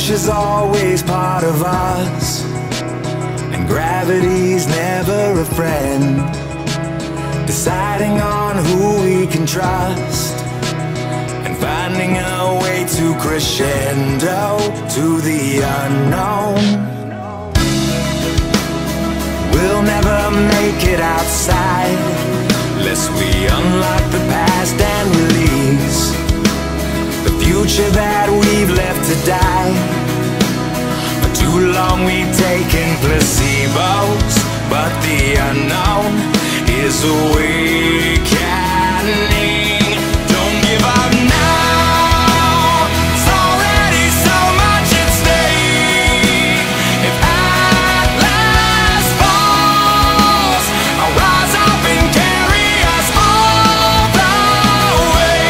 push is always part of us, and gravity's never a friend. Deciding on who we can trust, and finding a way to crescendo to the unknown. We'll never make it outside lest we unlock the past and release the future that we've left to die. For too long we've taken placebos, but the unknown is awakening. Don't give up now, it's already so much at stake. If Atlas falls, I'll rise up and carry us all the way.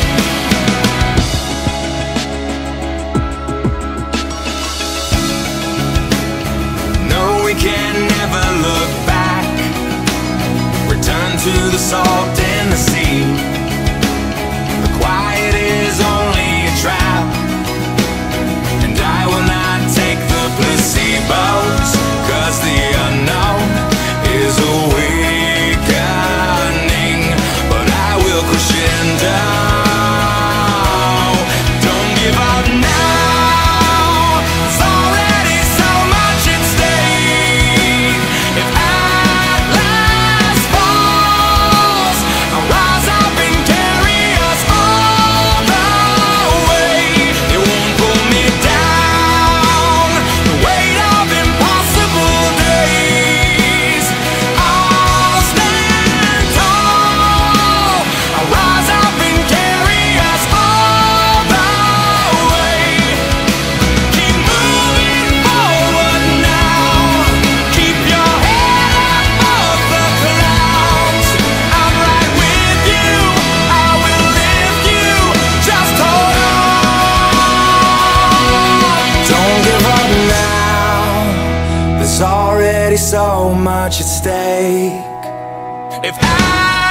No, we can never look back, return to the salt in the sea. The quiet is only a trap, and I will not take the placebos, 'cause the unknown is awakening. But I will crescendo. Don't give up now, it's already so much at stake. If Atlas falls, I'll rise up and carry us all the way. It won't pull me down, the weight of impossible days. I'll stand tall, I'll rise up and carry us all the way. Keep moving forward now, keep your head above the clouds. I'm right with you, I will lift you, just hold on. Don't give up now, there's already so much at stake. If